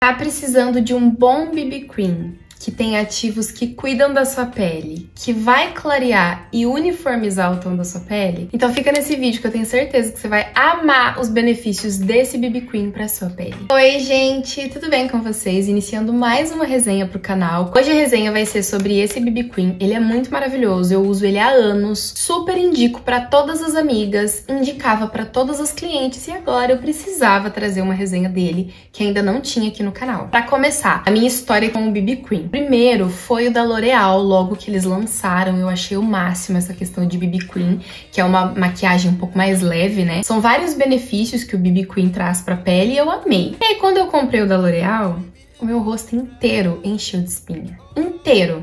Tá precisando de um bom BB Cream que tem ativos que cuidam da sua pele, que vai clarear e uniformizar o tom da sua pele? Então fica nesse vídeo que eu tenho certeza que você vai amar os benefícios desse BB Cream pra sua pele. Oi, gente! Tudo bem com vocês? Iniciando mais uma resenha pro canal. Hoje a resenha vai ser sobre esse BB Cream. Ele é muito maravilhoso, eu uso ele há anos, super indico pra todas as amigas, indicava pra todas as clientes e agora eu precisava trazer uma resenha dele que ainda não tinha aqui no canal. Pra começar, a minha história com o BB Cream. Primeiro foi o da L'Oréal, logo que eles lançaram, eu achei o máximo essa questão de BB Cream, que é uma maquiagem um pouco mais leve, né? São vários benefícios que o BB Cream traz pra pele e eu amei. E aí quando eu comprei o da L'Oréal, o meu rosto inteiro encheu de espinha. Inteiro.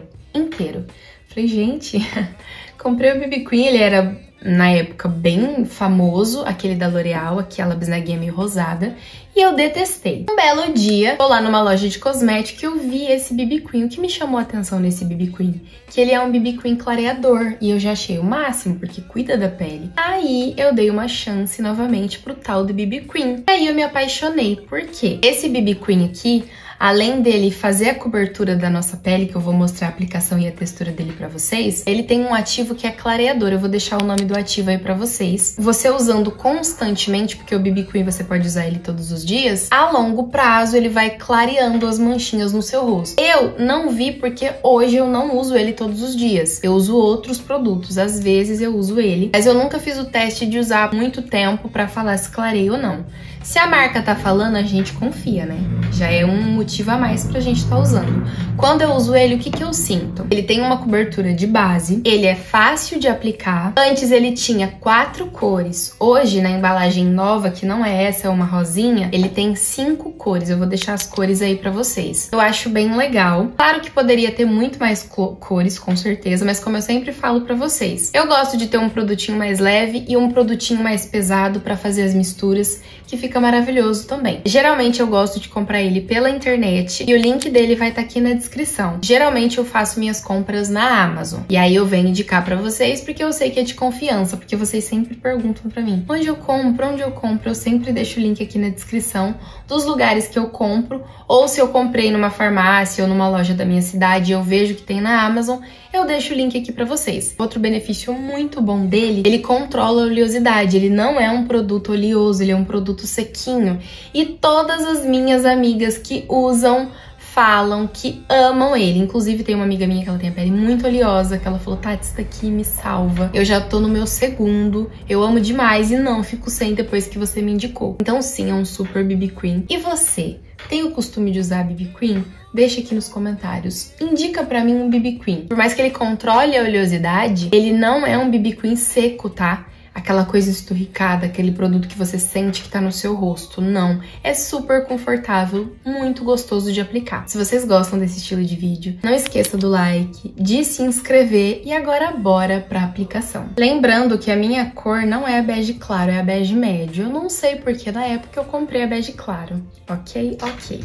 Falei, gente, comprei o BB Cream, ele era na época bem famoso, aquele da L'Oréal, aquela bisnaguinha meio rosada, e eu detestei. Um belo dia, tô lá numa loja de cosmético e eu vi esse BB Cream. O que me chamou a atenção nesse BB Cream? Que ele é um BB Cream clareador, e eu já achei o máximo, porque cuida da pele. Aí eu dei uma chance novamente pro tal do BB Cream. Aí eu me apaixonei, por quê? Esse BB Cream aqui, além dele fazer a cobertura da nossa pele, que eu vou mostrar a aplicação e a textura dele pra vocês, ele tem um ativo que é clareador. Eu vou deixar o nome do ativo aí pra vocês. Você usando constantemente, porque o BB Cream você pode usar ele todos os dias, a longo prazo ele vai clareando as manchinhas no seu rosto. Eu não vi porque hoje eu não uso ele todos os dias. Eu uso outros produtos, às vezes eu uso ele, mas eu nunca fiz o teste de usar muito tempo pra falar se clareia ou não. Se a marca tá falando, a gente confia, né? Já é um motivo a mais pra gente tá usando. Quando eu uso ele, o que que eu sinto? Ele tem uma cobertura de base, ele é fácil de aplicar. Antes ele tinha 4 cores. Hoje, na embalagem nova, que não é essa, é uma rosinha, ele tem 5 cores. Eu vou deixar as cores aí pra vocês. Eu acho bem legal. Claro que poderia ter muito mais cores, com certeza, mas como eu sempre falo pra vocês, eu gosto de ter um produtinho mais leve e um produtinho mais pesado pra fazer as misturas, que fica maravilhoso também. Geralmente eu gosto de comprar ele pela internet e o link dele vai estar aqui na descrição. Geralmente eu faço minhas compras na Amazon e aí eu venho indicar pra vocês porque eu sei que é de confiança, porque vocês sempre perguntam pra mim onde eu compro, eu sempre deixo o link aqui na descrição dos lugares que eu compro, ou se eu comprei numa farmácia ou numa loja da minha cidade e eu vejo que tem na Amazon, eu deixo o link aqui pra vocês. Outro benefício muito bom dele, ele controla a oleosidade, ele não é um produto oleoso, ele é um produto sequinho. E todas as minhas amigas que usam falam que amam ele. Inclusive tem uma amiga minha que ela tem a pele muito oleosa, que ela falou, Tati, isso daqui me salva. Eu já tô no meu segundo, eu amo demais e não fico sem depois que você me indicou. Então sim, é um super BB Cream. E você, tem o costume de usar BB Cream? Deixa aqui nos comentários. Indica pra mim um BB Cream. Por mais que ele controle a oleosidade, ele não é um BB Cream seco, tá? Aquela coisa esturricada, aquele produto que você sente que tá no seu rosto. Não, é super confortável, muito gostoso de aplicar. Se vocês gostam desse estilo de vídeo, não esqueça do like, de se inscrever e agora bora pra aplicação. Lembrando que a minha cor não é a bege claro, é a bege médio. Eu não sei porque na época eu comprei a bege claro, ok?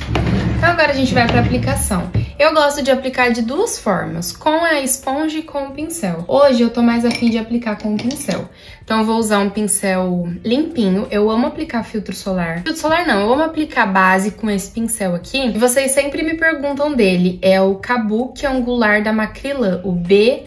Então agora a gente vai pra aplicação. Eu gosto de aplicar de duas formas, com a esponja e com o pincel. Hoje eu tô mais afim de aplicar com o pincel. Então eu vou usar um pincel limpinho. Eu amo aplicar filtro solar. Filtro solar não, eu amo aplicar base com esse pincel aqui. E vocês sempre me perguntam dele. É o Kabuki Angular da Macrylan, o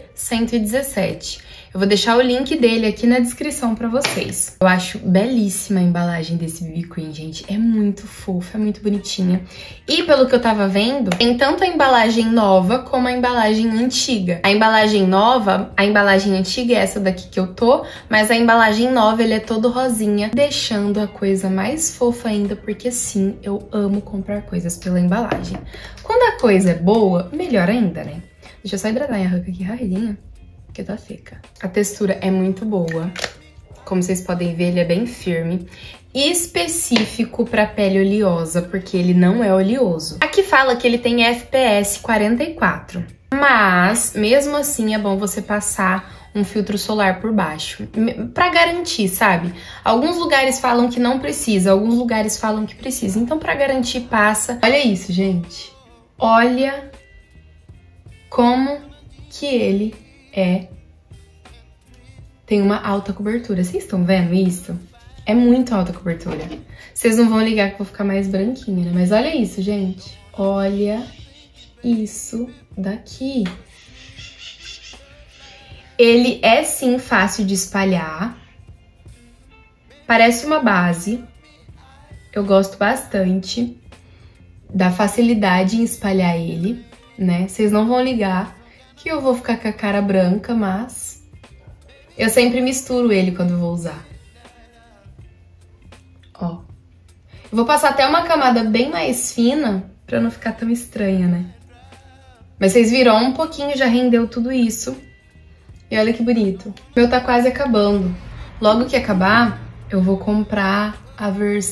B117. Eu vou deixar o link dele aqui na descrição pra vocês. Eu acho belíssima a embalagem desse BB Cream, gente. É muito fofa, é muito bonitinha. E pelo que eu tava vendo, tem tanto a embalagem nova como a embalagem antiga. A embalagem nova, a embalagem antiga é essa daqui que eu tô, mas a embalagem nova, ele é todo rosinha, deixando a coisa mais fofa ainda, porque sim, eu amo comprar coisas pela embalagem. Quando a coisa é boa, melhor ainda, né? Deixa eu só hidratar minha roupa aqui rapidinho, porque tá seca. A textura é muito boa. Como vocês podem ver, ele é bem firme. Específico para pele oleosa, porque ele não é oleoso. Aqui fala que ele tem FPS 44. Mas, mesmo assim, é bom você passar um filtro solar por baixo. Pra garantir, sabe? Alguns lugares falam que não precisa, alguns lugares falam que precisa. Então, pra garantir, passa. Olha isso, gente. Olha como que ele tem uma alta cobertura. Vocês estão vendo isso? É muito alta a cobertura. Vocês não vão ligar que eu vou ficar mais branquinha, né? Mas olha isso, gente. Olha isso daqui. Ele é sim fácil de espalhar. Parece uma base. Eu gosto bastante da facilidade em espalhar ele, né? Vocês não vão ligar que eu vou ficar com a cara branca, mas eu sempre misturo ele quando eu vou usar. Ó. Eu vou passar até uma camada bem mais fina pra não ficar tão estranha, né? Mas vocês viram, um pouquinho já rendeu tudo isso. E olha que bonito. O meu tá quase acabando. Logo que acabar, eu vou comprar a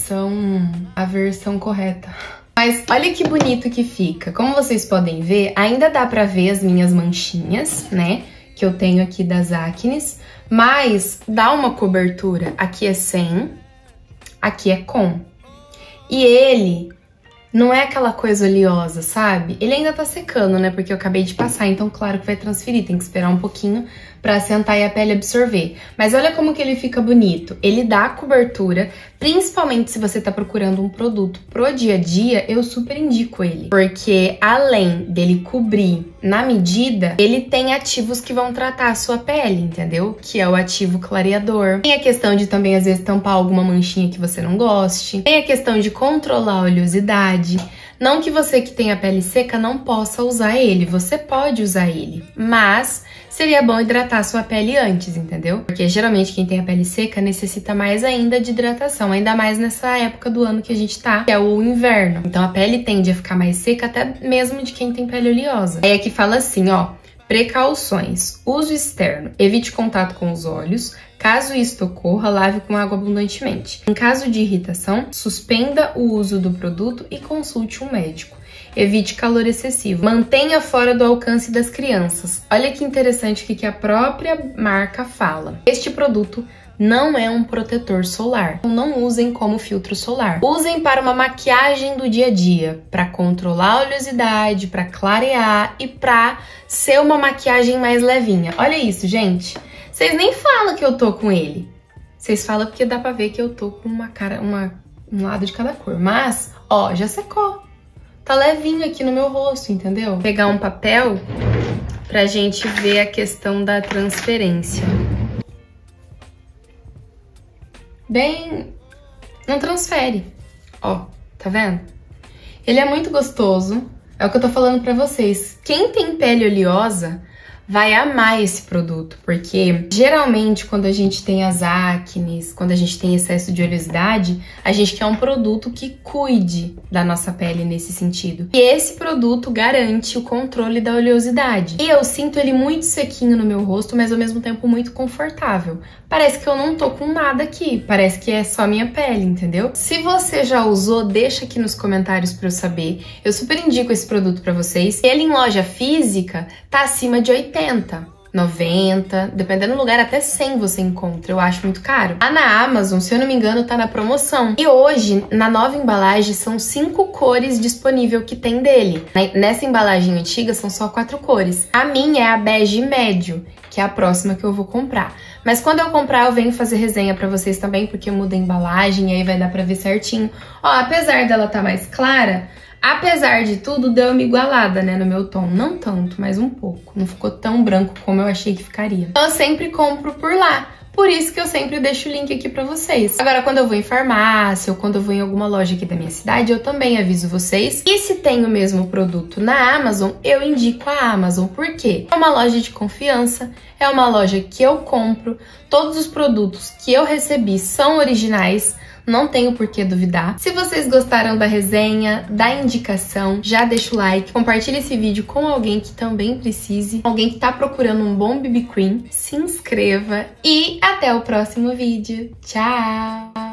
versão correta. Mas olha que bonito que fica. Como vocês podem ver, ainda dá pra ver as minhas manchinhas, né? Que eu tenho aqui das acnes. Mas dá uma cobertura. Aqui é sem, aqui é com. E ele não é aquela coisa oleosa, sabe? Ele ainda tá secando, né? Porque eu acabei de passar, então claro que vai transferir. Tem que esperar um pouquinho pra assentar e a pele absorver. Mas olha como que ele fica bonito. Ele dá cobertura, principalmente se você tá procurando um produto pro dia a dia, eu super indico ele. Porque além dele cobrir na medida, ele tem ativos que vão tratar a sua pele, entendeu? Que é o ativo clareador. Tem a questão de também, às vezes, tampar alguma manchinha que você não goste. Tem a questão de controlar a oleosidade. Não que você que tem a pele seca não possa usar ele, você pode usar ele, mas seria bom hidratar a sua pele antes, entendeu? Porque geralmente quem tem a pele seca necessita mais ainda de hidratação, ainda mais nessa época do ano que a gente tá, que é o inverno. Então a pele tende a ficar mais seca até mesmo de quem tem pele oleosa. Aí aqui fala assim, ó, precauções, uso externo, evite contato com os olhos. Caso isto ocorra, lave com água abundantemente. Em caso de irritação, suspenda o uso do produto e consulte um médico. Evite calor excessivo. Mantenha fora do alcance das crianças. Olha que interessante o que a própria marca fala. Este produto não é um protetor solar. Não usem como filtro solar. Usem para uma maquiagem do dia a dia, para controlar a oleosidade, para clarear e para ser uma maquiagem mais levinha. Olha isso, gente. Vocês nem falam que eu tô com ele. Vocês falam porque dá pra ver que eu tô com um lado de cada cor. Mas, ó, já secou. Tá levinho aqui no meu rosto, entendeu? Vou pegar um papel pra gente ver a questão da transferência. Bem, não transfere. Ó, tá vendo? Ele é muito gostoso. É o que eu tô falando pra vocês. Quem tem pele oleosa vai amar esse produto, porque geralmente quando a gente tem as acnes, quando a gente tem excesso de oleosidade, a gente quer um produto que cuide da nossa pele nesse sentido. E esse produto garante o controle da oleosidade. E eu sinto ele muito sequinho no meu rosto, mas ao mesmo tempo muito confortável. Parece que eu não tô com nada aqui, parece que é só minha pele, entendeu? Se você já usou, deixa aqui nos comentários pra eu saber. Eu super indico esse produto pra vocês. Ele em loja física tá acima de 80, 90, dependendo do lugar, até 100 você encontra, eu acho muito caro. Lá na Amazon, se eu não me engano, tá na promoção. E hoje, na nova embalagem, são 5 cores disponíveis que tem dele. Nessa embalagem antiga, são só 4 cores. A minha é a bege médio, que é a próxima que eu vou comprar. Mas quando eu comprar, eu venho fazer resenha pra vocês também, porque eu mudo a embalagem e aí vai dar pra ver certinho. Ó, apesar dela tá mais clara, apesar de tudo, deu uma igualada, né, no meu tom. Não tanto, mas um pouco. Não ficou tão branco como eu achei que ficaria. Então, eu sempre compro por lá. Por isso que eu sempre deixo o link aqui pra vocês. Agora, quando eu vou em farmácia ou quando eu vou em alguma loja aqui da minha cidade, eu também aviso vocês. E se tem o mesmo produto na Amazon, eu indico a Amazon. Por quê? É uma loja de confiança, é uma loja que eu compro. Todos os produtos que eu recebi são originais. Não tenho por que duvidar. Se vocês gostaram da resenha, da indicação, já deixa o like, compartilha esse vídeo com alguém que também precise, alguém que tá procurando um bom BB Cream, se inscreva e até o próximo vídeo. Tchau!